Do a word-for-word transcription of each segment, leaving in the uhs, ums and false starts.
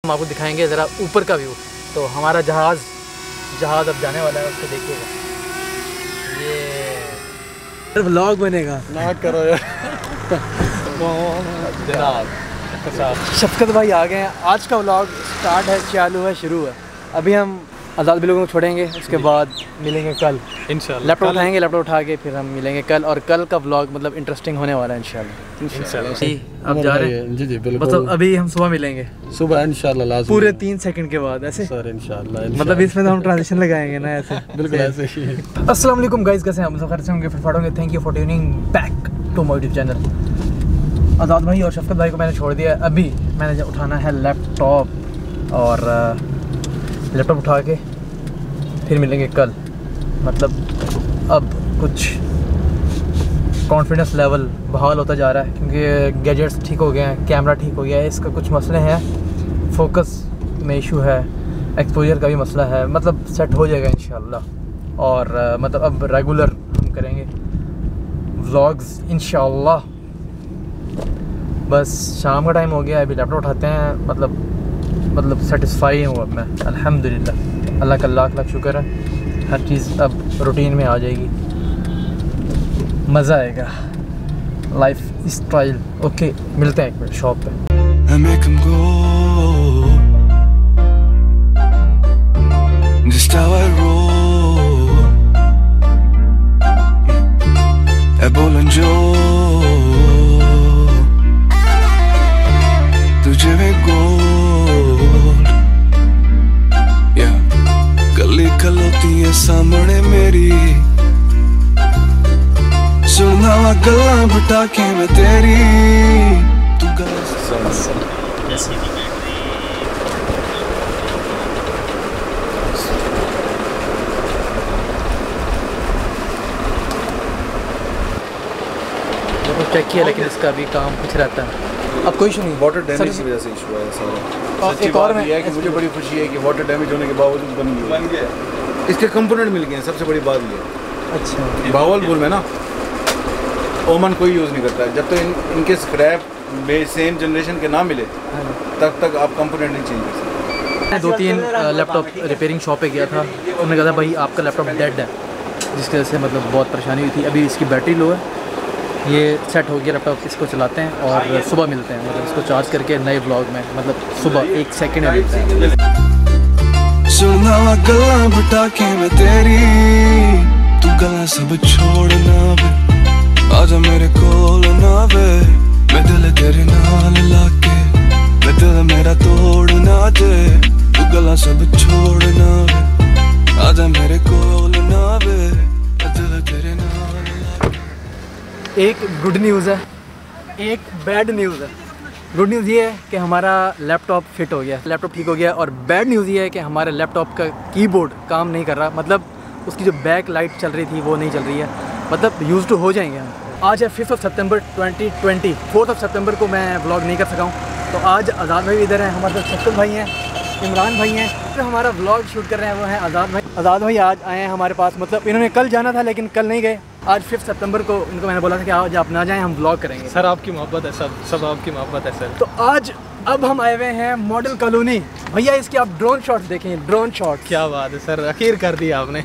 हम आपको दिखाएंगे ज़रा ऊपर का व्यू। तो हमारा जहाज़ जहाज़ अब जाने वाला है, उसको देखिएगा। ये व्लॉग बनेगा ना करो यार। शफकत भाई आ गए हैं। आज का व्लॉग स्टार्ट है, चालू है, शुरू है। अभी हम आज़ाद भी लोगों को छोड़ेंगे, उसके बाद मिलेंगे कल इंशाल्लाह। लैपटॉप उठाएंगे, लैपटॉप उठा के फिर हम मिलेंगे कल, और कल का व्लॉग मतलब इंटरेस्टिंग होने वाला है इंशाल्लाह। इंशाल्लाह अब जा रहे हैं जी जी बिल्कुल। मतलब अभी हम सुबह मिलेंगे, सुबह इंशाल्लाह लाज़िम, पूरे तीन सेकंड के बाद ऐसे सर इंशाल्लाह। मतलब इसमें तो हम ट्रांजिशन लगाएंगे ना ऐसे, बिल्कुल ऐसे ही। अस्सलाम वालेकुम गाइस, कैसे हैं आप? सब खैर से होंगे, फिर होंगे। Thank you for tuning back to my YouTube channel. Azad भाई और शफकत भाई को मैंने छोड़ दिया। अभी मैंने उठाना है लैपटॉप, और लैपटॉप उठा के फिर मिलेंगे कल। मतलब अब कुछ कॉन्फिडेंस लेवल बहाल होता जा रहा है, क्योंकि गैजेट्स ठीक हो गए हैं, कैमरा ठीक हो गया है। इसका कुछ मसले हैं, फोकस में इशू है, एक्सपोजर का भी मसला है। मतलब सेट हो जाएगा इंशाल्लाह। और uh, मतलब अब रेगुलर हम करेंगे व्लॉग्स इंशाल्लाह। बस शाम का टाइम हो गया, अभी लैपटॉप उठाते हैं। मतलब मतलब सेटिस्फाई हूँ अब मैं, अल्हम्दुलिल्लाह। अल्लाह का लाख लाख शुक्र है, हर चीज़ अब रूटीन में आ जाएगी, मज़ा आएगा, लाइफ स्टाइल। ओके, मिलते हैं एक मिनट शॉप पे। तुझे में खलोती है सामने मेरी, सुनना वा गल्ला बटा के मैं तेरी, तू गल्ला चेक किया, लेकिन इसका भी काम कुछ रहता है। अब कोई इशू नहीं, वाटर डैमेज की वजह से इशू है सारा। एक और में है कि मुझे बड़ी खुशी है कि वाटर डैमेज होने के बावजूद बन गया, बन गया। इसके कंपोनेंट मिल गए हैं, सबसे बड़ी बात ये। अच्छा, भावलपुर में ना ओमन कोई यूज़ नहीं करता है। जब तक तो इन, इनके स्क्रैप बे सेम जनरेशन के ना मिले तब तक आप कंपोनेंट नहीं चेंज कर सकते। मैं दो तीन लैपटॉप रिपेयरिंग शॉप पे गया था, उन्होंने कहा था भाई आपका लैपटॉप डेड है, जिसकी वजह से मतलब बहुत परेशानी हुई थी। अभी इसकी बैटरी लो है, ये सेट हो गया लैपटॉप, इसको चलाते हैं और सुबह मिलते हैं। मतलब इसको चार्ज करके नए व्लॉग में, मतलब सुबह एक सेकंड में मिलते हैं। सुनना वा गल्ला बटा के मैं तेरी, तू गल्ला सब छोड़ना वे, आजा मेरे कोल ना वे, मैं दिल तेरे नाल लाके, मैं दिल मेरा तोड़ना दे, तू गल्ला सब छोड़ना वे, आजा मेरे कोल ना वे, मैं दिल तेरे नाल। एक गुड न्यूज़ है, एक बैड न्यूज़ है। गुड न्यूज़ ये है कि हमारा लैपटॉप फिट हो गया, लैपटॉप ठीक हो गया। और बैड न्यूज़ ये है कि हमारे लैपटॉप का कीबोर्ड काम नहीं कर रहा। मतलब उसकी जो बैक लाइट चल रही थी वो नहीं चल रही है। मतलब यूज़ टू हो जाएंगे हम। आज है fifth of September twenty twenty. Fourth of September को मैं व्लॉग नहीं कर सका हूँ, तो आज आज़ाद भाई इधर हैं, हमारे साथ शफकत भाई हैं, इमरान भाई हैं, तो हमारा व्लॉग शूट कर रहे हैं वो हैं आज़ाद भाई। आज़ाद भाई आज आए हैं हमारे पास। मतलब इन्होंने कल जाना था लेकिन कल नहीं गए। आज फिफ्थ सितंबर को उनको मैंने बोला था कि आज आप ना जाएं, हम व्लॉग करेंगे। सर आपकी मोहब्बत है, सब सब आपकी मोहब्बत है सर। तो आज अब हम आए हुए हैं मॉडल कॉलोनी। भैया इसके आप ड्रोन शॉट्स देखें, ड्रोन शॉट। क्या बात है सर, अखीर कर दिया आपने।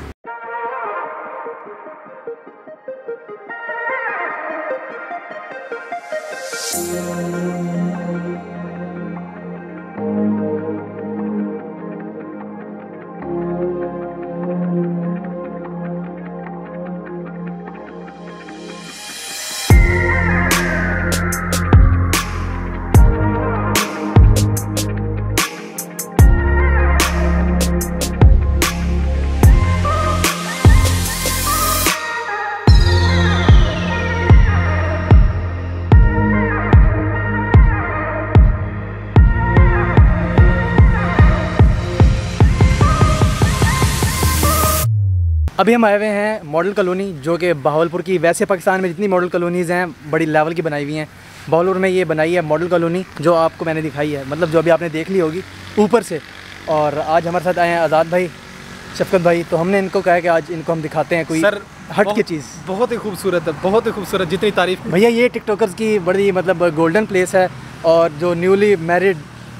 अभी हम आए हुए हैं मॉडल कॉलोनी, जो कि बहावलपुर की, वैसे पाकिस्तान में जितनी मॉडल कॉलोनीज़ हैं बड़ी लेवल की बनाई हुई हैं, बहावलपुर में ये बनाई है मॉडल कॉलोनी, जो आपको मैंने दिखाई है, मतलब जो अभी आपने देख ली होगी ऊपर से। और आज हमारे साथ आए हैं आज़ाद भाई, शफकत भाई, तो हमने इनको कहा कि आज इनको हम दिखाते हैं कोई सर हट की चीज़। बहुत ही खूबसूरत है, बहुत ही खूबसूरत, जितनी तारीफ। भैया ये टिकटॉकर्स की बड़ी मतलब गोल्डन प्लेस है, और जो न्यूली मैरिड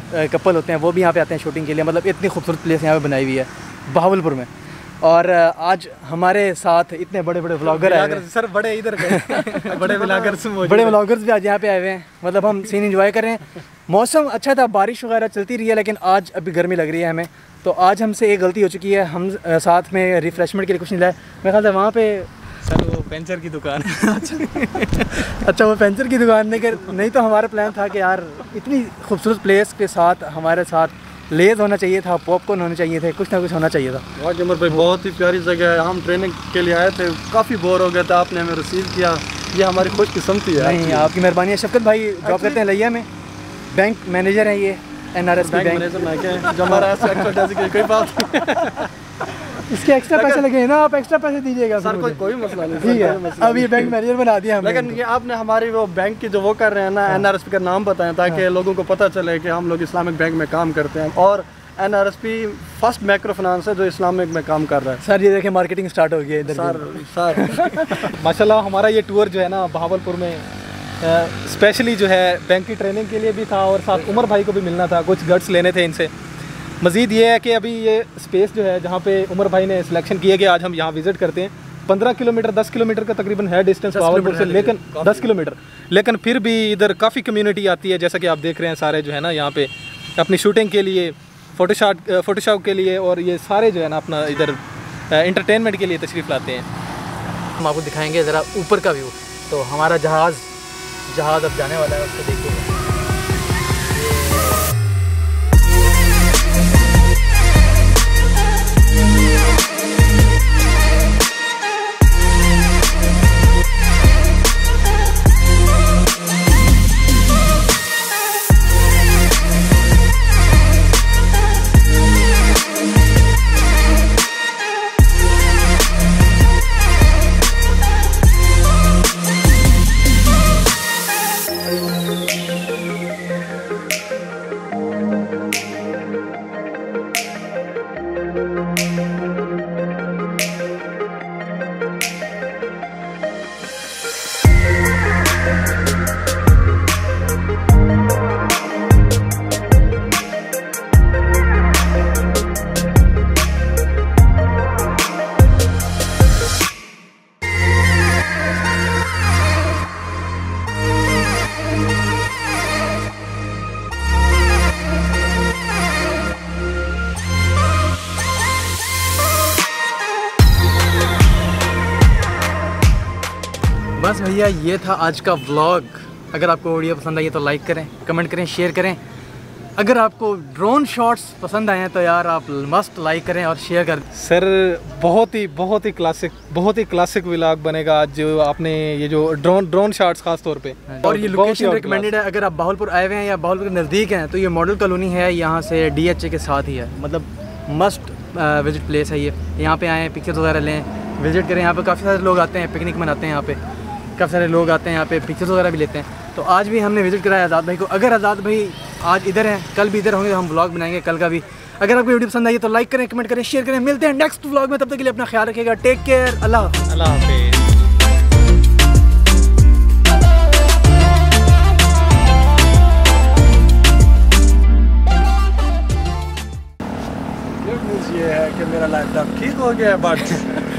कपल होते हैं वो भी यहाँ पे आते हैं शूटिंग के लिए। मतलब इतनी खूबसूरत प्लेस यहाँ पे बनाई हुई है बहावलपुर में। और आज हमारे साथ इतने बड़े बड़े व्लॉगर आए हैं सर, बड़े इधर गए बड़े व्लॉगर्स बड़े व्लॉगर्स भी आज यहाँ पे आए हुए हैं। मतलब हम सीन एंजॉय कर रहे हैं। मौसम अच्छा था, बारिश वगैरह चलती रही है, लेकिन आज अभी गर्मी लग रही है हमें। तो आज हमसे एक गलती हो चुकी है, हम साथ में रिफ़्रेशमेंट के लिए कुछ नहीं लाए। मेरे ख्याल से वहाँ पे सर वो पेंचर की दुकान अच्छा वो पेंचर की दुकान नहीं कर नहीं तो हमारा प्लान था कि यार इतनी खूबसूरत प्लेस के साथ हमारे साथ लेज़ होना चाहिए था, पॉपकॉर्न होने चाहिए थे, कुछ ना कुछ होना चाहिए था। वाह उमर भाई, बहुत ही प्यारी जगह है। हम ट्रेनिंग के लिए आए थे, काफ़ी बोर हो गए थे, आपने हमें रिसीव किया, ये हमारी खुशकिस्मती है। नहीं, आपकी मेहरबानी है। शफकत भाई जॉब करते हैं लिया में, बैंक मैनेजर हैं ये, N R S bank manager ना क्या जो हमारा कोई बात इसके एक्स्ट्रा पैसे लगे हैं ना, आप एक्स्ट्रा पैसे दीजिएगा सर। कोई कोई मसला नहीं, ठीक है। अब ये बैंक मैनेजर बना दिया हमने। लेकिन ये आपने हमारी वो बैंक की जो वो कर रहे हैं ना, एन आर एस पी का नाम बताएं ताकि लोगों को पता चले कि हम लोग इस्लामिक बैंक में काम करते हैं। और N R S P first microfinance है जो इस्लामिक में काम कर रहा है। सर ये देखें मार्केटिंग स्टार्ट हो गई है इधर सर सर माशाल्लाह हमारा ये टूर जो है ना बहावलपुर में स्पेशली जो है बैंक की ट्रेनिंग के लिए भी था और साथ उमर भाई को भी मिलना था, कुछ गट्स लेने थे इनसे। मज़ीद ये है कि अभी ये स्पेस जो है जहाँ पे उमर भाई ने सिलेक्शन किया कि आज हम यहाँ विज़िट करते हैं। पंद्रह किलोमीटर दस किलोमीटर का तकरीबन है डिस्टेंस बहावलपुर से, लेकिन दस किलोमीटर लेकिन फिर भी इधर काफ़ी कम्युनिटी आती है, जैसा कि आप देख रहे हैं। सारे जो है ना यहाँ पे अपनी शूटिंग के लिए, फ़ोटोशॉट फ़ोटोशॉप के लिए, और ये सारे जो है ना अपना इधर इंटरटेनमेंट के लिए तशरीफ़ लाते हैं। हम आपको दिखाएंगे ज़रा ऊपर का व्यू। तो हमारा जहाज़ जहाज़ अब जाने वाला है, उसको देखिएगा। बस भैया ये था आज का व्लॉग। अगर आपको वीडियो पसंद आई है तो लाइक करें, कमेंट करें, शेयर करें। अगर आपको ड्रोन शॉट्स पसंद आए हैं तो यार आप मस्ट लाइक करें और शेयर करें। सर बहुत ही बहुत ही क्लासिक बहुत ही क्लासिक व्लॉग बनेगा जो आपने ये जो ड्रोन ड्रोन शॉट्स खास तौर पे। और ये लोकेशन रिकमेंडेड है। अगर आप बहावलपुर आए हुए हैं या बहावलपुर के नज़दीक हैं तो ये मॉडल कॉलोनी है, यहाँ से डी एच ए के साथ ही है। मतलब मस्ट विजिट प्लेस है ये। यहाँ पे आएँ, पिक्चर्स वगैरह लें, विजिट करें। यहाँ पे काफ़ी सारे लोग आते हैं, पिकनिक मनाते हैं। यहाँ पे काफ़ी सारे लोग आते हैं, यहाँ पे पिक्चर्स वगैरह भी लेते हैं। तो आज भी हमने विजिट कराया आज़ाद भाई को। अगर आज़ाद भाई आज इधर हैं, कल भी इधर होंगे तो हम व्लॉग बनाएंगे कल का भी। अगर आपको वीडियो पसंद आई तो लाइक करें, कमेंट करें, शेयर करें। मिलते हैं नेक्स्ट व्लॉग में, तब तक के लिए अपना ख्याल रखिएगा। टेक केयर, अल्लाह हाफ़िज़। अल्लाह हाफ़िज़। ये है कि मेरा लैपटॉप ठीक हो गया है बट